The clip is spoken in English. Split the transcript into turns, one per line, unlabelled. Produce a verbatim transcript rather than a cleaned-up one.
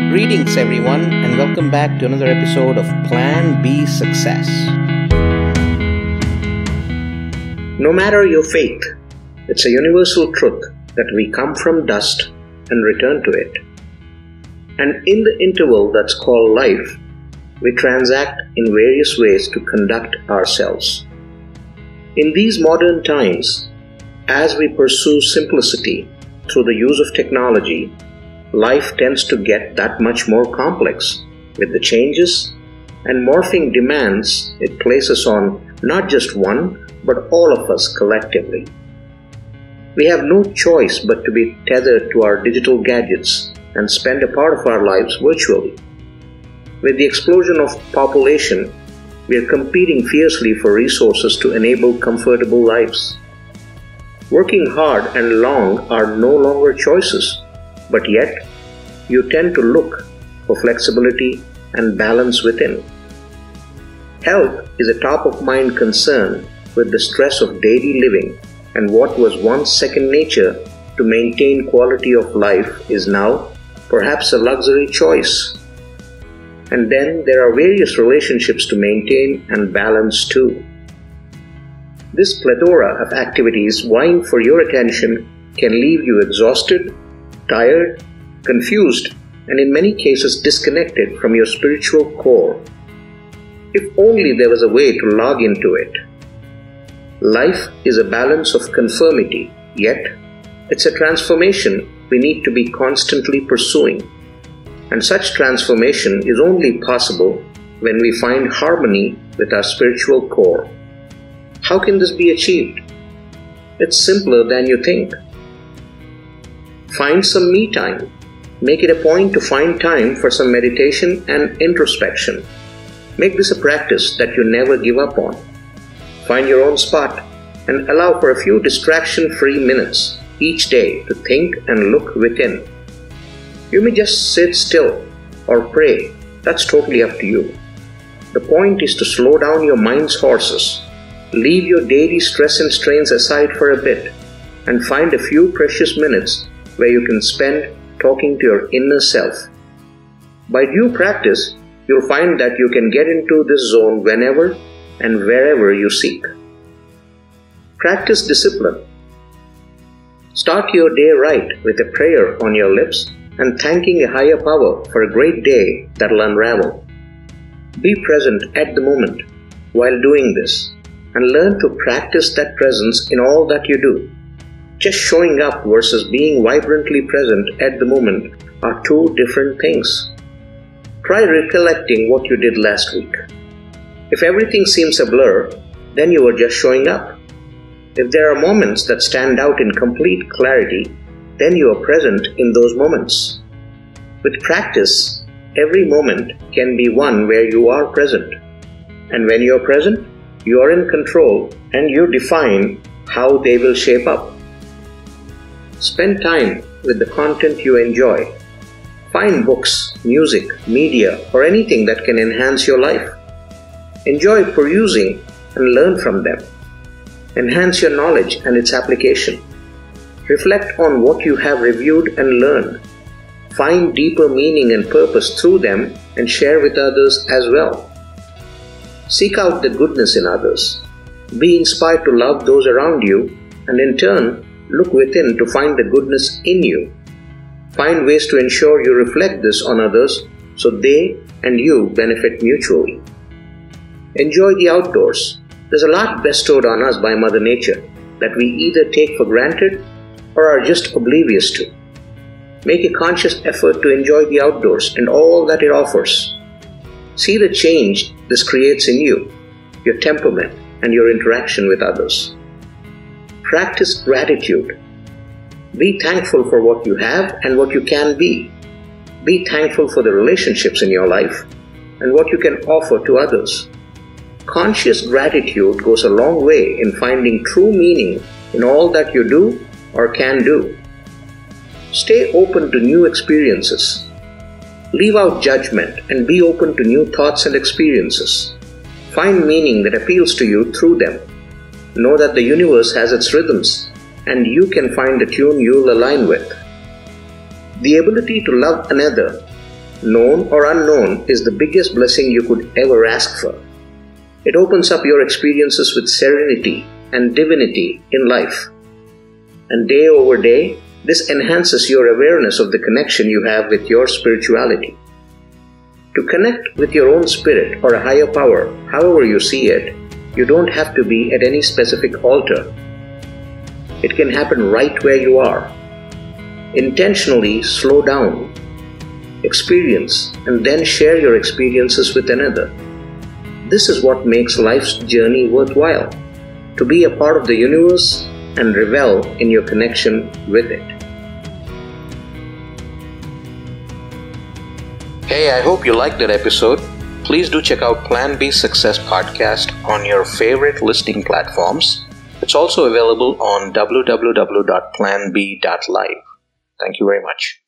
Greetings, everyone, and welcome back to another episode of Plan B Success. No matter your faith, it's a universal truth that we come from dust and return to it. And in the interval that's called life, we transact in various ways to conduct ourselves. In these modern times, as we pursue simplicity through the use of technology, life tends to get that much more complex with the changes and morphing demands it places on not just one, but all of us collectively. We have no choice but to be tethered to our digital gadgets and spend a part of our lives virtually. With the explosion of population, we are competing fiercely for resources to enable comfortable lives. Working hard and long are no longer choices, but yet you tend to look for flexibility and balance within. Health is a top-of-mind concern with the stress of daily living, and what was once second nature to maintain quality of life is now perhaps a luxury choice. And then there are various relationships to maintain and balance too. This plethora of activities vying for your attention can leave you exhausted, tired, confused, and in many cases disconnected from your spiritual core. If only there was a way to log into it. Life is a balance of conformity, yet it's a transformation we need to be constantly pursuing. And such transformation is only possible when we find harmony with our spiritual core. How can this be achieved? It's simpler than you think. Find some me time. Make it a point to find time for some meditation and introspection. Make this a practice that you never give up on. Find your own spot and allow for a few distraction-free minutes each day to think and look within. You may just sit still or pray. That's totally up to you. The point is to slow down your mind's horses. Leave your daily stress and strains aside for a bit and find a few precious minutes where you can spend talking to your inner self. By due practice, you'll find that you can get into this zone whenever and wherever you seek. Practice discipline. Start your day right with a prayer on your lips and thanking a higher power for a great day that'll unravel. Be present at the moment while doing this and learn to practice that presence in all that you do. Just showing up versus being vibrantly present at the moment are two different things. Try recollecting what you did last week. If everything seems a blur, then you are just showing up. If there are moments that stand out in complete clarity, then you are present in those moments. With practice, every moment can be one where you are present. And when you are present, you are in control and you define how they will shape up. Spend time with the content you enjoy. Find books, music, media, or anything that can enhance your life. Enjoy perusing and learn from them. Enhance your knowledge and its application. Reflect on what you have reviewed and learned. Find deeper meaning and purpose through them and share with others as well. Seek out the goodness in others. Be inspired to love those around you and in turn, look within to find the goodness in you. Find ways to ensure you reflect this on others so they and you benefit mutually. Enjoy the outdoors. There's a lot bestowed on us by Mother Nature that we either take for granted or are just oblivious to. Make a conscious effort to enjoy the outdoors and all that it offers. See the change this creates in you, your temperament, and your interaction with others. Practice gratitude. Be thankful for what you have and what you can be. Be thankful for the relationships in your life and what you can offer to others. Conscious gratitude goes a long way in finding true meaning in all that you do or can do. Stay open to new experiences. Leave out judgment and be open to new thoughts and experiences. Find meaning that appeals to you through them. Know that the universe has its rhythms and you can find the tune you'll align with. The ability to love another known or unknown, is the biggest blessing you could ever ask for. It opens up your experiences with serenity and divinity in life. And day over day, this enhances your awareness of the connection you have with your spirituality. To connect with your own spirit or a higher power, however you see it, you don't have to be at any specific altar. It can happen right where you are. Intentionally slow down, experience, and then share your experiences with another. This is what makes life's journey worthwhile, to be a part of the universe and revel in your connection with it. Hey, I hope you liked that episode. Please do check out Plan B Success Podcast on your favorite listening platforms. It's also available on w w w dot plan b dot live. Thank you very much.